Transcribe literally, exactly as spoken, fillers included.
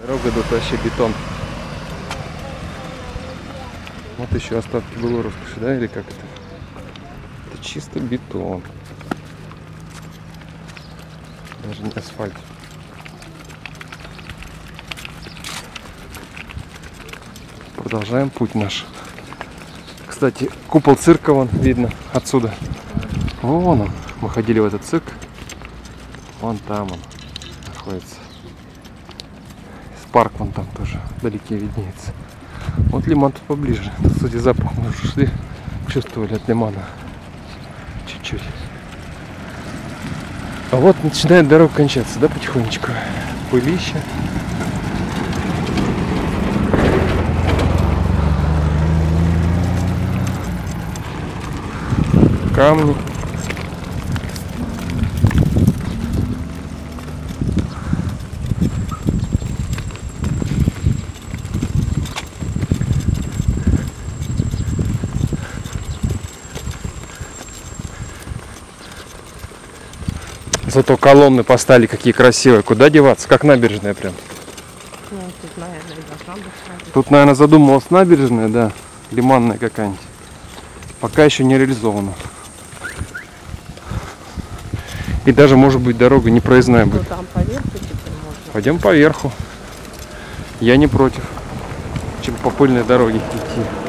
Дорога идут вообще бетон. Вот еще остатки былой роскоши, да, или как это? Это чисто бетон. Даже не асфальт. Продолжаем путь наш. Кстати, купол цирка вон видно отсюда. Вон он. Мы ходили в этот цирк. Вон там он находится. Парк вон там тоже вдалеке виднеется. Вот лиман тут поближе. Тут, кстати, запах мы уже шли, чувствовали от лимана. Чуть-чуть. А вот начинает дорога кончаться, да, потихонечку. Пылище. Камни. Зато колонны поставили какие красивые. Куда деваться? Как набережная прям. Ну, тут, наверное, должна быть набережная. Тут, наверное, задумалась набережная, да. Лиманная какая-нибудь. Пока еще не реализована. И даже, может быть, дорога не проездная будет. Ну, там поверху теперь можно. Пойдем поверху. Я не против, чем по пыльной дороге идти.